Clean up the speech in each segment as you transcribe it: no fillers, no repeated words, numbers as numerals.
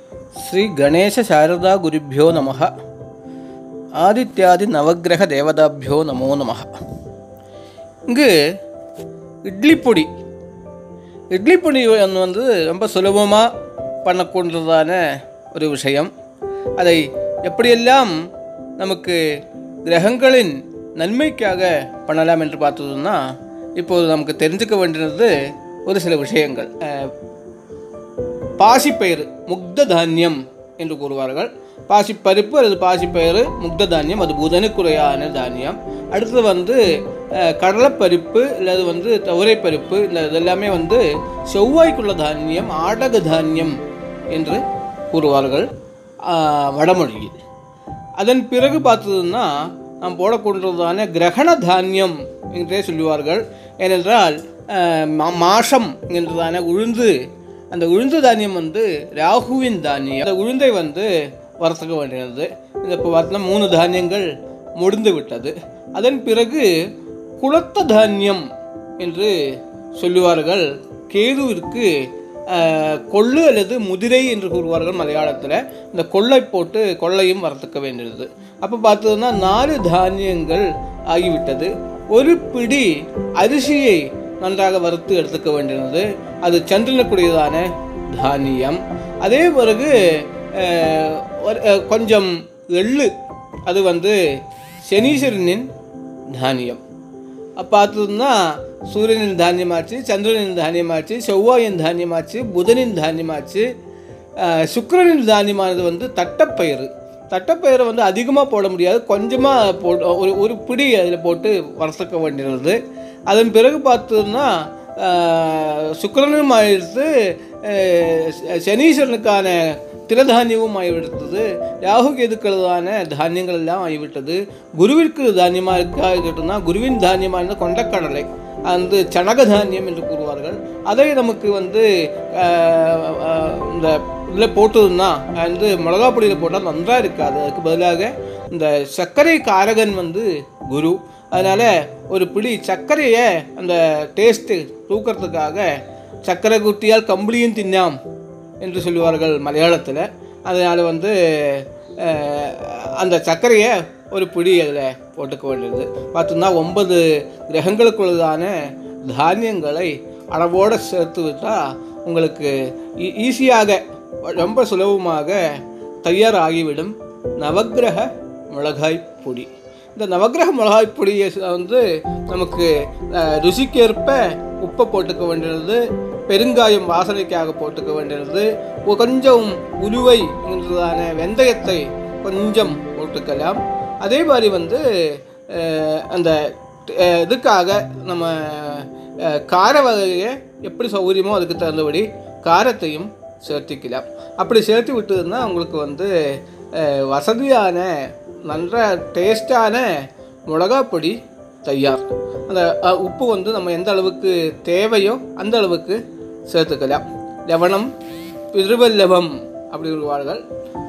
श्री गणेश शारदा गुरुभ्यो नमः. ஆதித்யாதி நவக்கிரக தேவதாபியோ நமோ நமः. இங்கு இட்லி பொடி வந்து ரொம்ப சுலபமாக பண்ணக்கூடியதான ஒரு விஷயம். அதை எப்படியெல்லாம் நமக்கு கிரகங்களின் நன்மைக்காக பண்ணலாம் என்று பார்த்ததுன்னா, இப்போது நமக்கு தெரிஞ்சுக்க வேண்டியது ஒரு சில விஷயங்கள். பாசிப்பயிறு முக்த தானியம் என்று கூறுவார்கள். பாசிப்பருப்பு அல்லது பாசிப்பயிறு முக்த தானியம், அது புதனுக்குறையான தானியம். அடுத்தது கடலைப்பருப்பு அல்லது துவரைப்பருப்பு, இதெல்லாமே செவ்வாய்க்குள்ள தானியம், ஆடக தானியம் என்று கூறுவார்கள் வடமொழியில். அதன் பிறகு பார்த்ததுன்னா நாம் போடக்கூடியதான கிரகண தானியம் என்றே சொல்லுவார்கள். ஏனென்றால் மாஷம் என்றதான உளுந்து, அந்த உளுந்து தானியம் ராகுவின் தானியம். அந்த உளுந்தை வறுத்துக்க வேண்டியது. இந்த இப்போ பார்த்தோம்னா 3 தானியங்கள் முடிந்து விட்டது. அதன் பிறகு குளத்த தானியம் என்று சொல்லுவார்கள். கேதுவிற்கு கொள்ளு அல்லது முதிரை என்று கூறுவார்கள் மலையாளத்தில். இந்த கொள்ளை போட்டு கொள்ளையும் வறுத்துக்க வேண்டியது. அப்போ பார்த்ததுன்னா 4 தானியங்கள் ஆகிவிட்டது. ஒரு பிடி அரிசியை நன்றாக வறுத்து எடுத்துக்க வேண்டியது. அது சந்திரனுக்குரியதான தானியம். அதே பிறகு கொஞ்சம் எள்ளு, அது சனீஸ்வரனின் தானியம். பார்த்ததுன்னா சூரியனின் தானியமாச்சு, சந்திரனின் தானியமாச்சு, செவ்வாயின் தானியமாச்சு, புதனின் தானியமாச்சு. சுக்கிரனின் தானியமானது தட்டைப்பயிறு. தட்டைப்பயிரை அதிகமாக போட முடியாது, கொஞ்சமாக ஒரு பிடி அதில் போட்டு வறுத்துக்க வேண்டியது. அதன் பிறகு பார்த்தோம்னா சுக்கிரனும் ஆயிடுத்து, சனீஸ்வரனுக்கான திரதானியமும் ஆகிவிடுத்தது. ராகு கேதுக்களதான தானியங்கள் எல்லாம் ஆகிவிட்டது. குருவிற்கு தானியமாக இருக்கா குருவின் தானியமாக கொண்டக்கடலை, அந்த சனக தானியம் என்று கூறுவார்கள். அதை நமக்கு இந்த இதில் போட்டதுன்னா மிளகா பொடியில் போட்டால் நன்றாக இருக்காது. அதுக்கு பதிலாக இந்த சர்க்கரை காரகன் குரு. அதனால் ஒரு பிடி சர்க்கரையை அந்த டேஸ்ட்டு தூக்கிறதுக்காக சர்க்கரை குட்டியால் கம்பளியும் தின்னாம் என்று சொல்லுவார்கள் மலையாளத்தில். அதனால் அந்த சர்க்கரையை ஒரு பிடி அதில் போட்டுக்க வேண்டியது. பார்த்தோம்னா 9 கிரகங்களுக்குள்ளதான தானியங்களை அளவோடு சேர்த்து விட்டால் உங்களுக்கு ஈஸியாக ரொம்ப சுலபமாக தயாராகிவிடும் நவக்கிரக மிளகாய் பொடி. இந்த நவக்கிரக மிளகாய் பொடியை நமக்கு ருசிக்கேற்ப உப்பை போட்டுக்க வேண்டியது, பெருங்காயம் வாசனைக்காக போட்டுக்க வேண்டியது, கொஞ்சம் உலுவை என்றதான வெந்தயத்தை கொஞ்சம் போட்டுக்கலாம். அதே மாதிரி அந்த இதுக்காக நம்ம கார வகையை எப்படி சௌகரியமோ அதுக்கு தகுந்தபடி காரத்தையும் சேர்த்திக்கலாம். அப்படி சேர்த்து விட்டதுன்னா உங்களுக்கு வசதியான நல்ல டேஸ்டான மிளகா பொடி தயார். அந்த உப்பு நம்ம எந்த அளவுக்கு தேவையோ அந்த அளவுக்கு சேர்த்துக்கலாம். லவணம் பிருவல்லவம் அப்படி சொல்லுவார்கள்.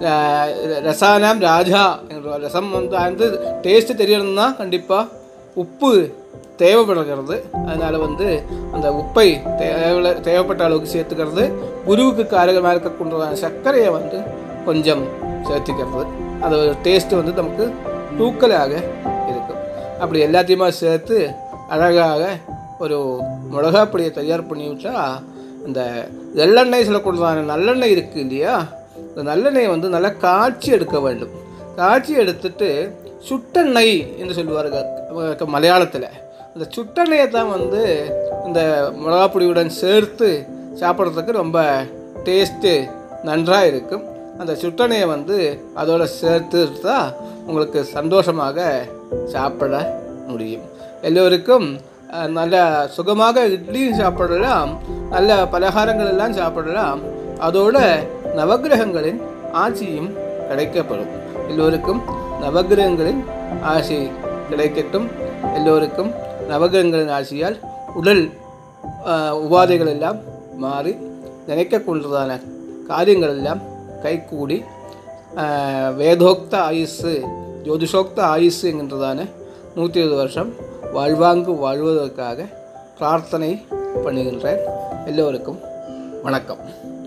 ரசானாம் ராஜா என்ற ரசம் டேஸ்ட்டு தெரியணும்னா கண்டிப்பாக உப்பு தேவைப்படுகிறது. அதனால் அந்த உப்பை தேவைப்பட்ட அளவுக்கு சேர்த்துக்கிறது. குருவுக்கு காரகமாக இருக்கக்கூடிய சர்க்கரையை கொஞ்சம் சேர்த்துக்கிறது. அது டேஸ்ட்டு நமக்கு தூக்கலாக இருக்கும். அப்படி எல்லாத்தையுமா சேர்த்து அழகாக ஒரு மிளகா பொடியை தயார் பண்ணி விட்டால், இந்த எள்ளெண்ணெய் சொல்லக்கூடியதான நல்லெண்ணெய் இருக்குது இல்லையா, இந்த நல்லெண்ணெயை நல்லா காய்ச்சி எடுக்க வேண்டும். காய்ச்சி எடுத்துட்டு சுட்டெண்ணெய் என்று சொல்லுவார்கள் மலையாளத்தில். அந்த சுட்டெண்ணெயை தான் இந்த மிளகா பொடியுடன் சேர்த்து சாப்பிட்றதுக்கு ரொம்ப டேஸ்ட்டு நன்றாக இருக்கும். அந்த சுட்டெண்ணெயை அதோடு சேர்த்து தான் உங்களுக்கு சந்தோஷமாக சாப்பிட முடியும். எல்லோருக்கும் நல்ல சுகமாக இட்லியும் சாப்பிடலாம், நல்ல பலகாரங்கள் எல்லாம் சாப்பிடலாம். அதோடு நவக்கிரகங்களின் ஆட்சியும் கிடைக்கப்படும். எல்லோருக்கும் நவக்கிரகங்களின் ஆட்சி கிடைக்கட்டும். எல்லோருக்கும் நவக்கிரகங்களின் ஆட்சியால் உடல் உபாதைகள் எல்லாம் மாறி நினைக்கக்கூடியதான காரியங்கள் எல்லாம் கைகூடி வேதோக்த ஆயுசு, ஜோதிஷோக்த ஆயுசு என்கின்றதான 120 வருஷம் வாழ்வாங்கு வாழ்வதற்காக பிரார்த்தனை பண்ணுகின்றேன். எல்லோருக்கும் வணக்கம்.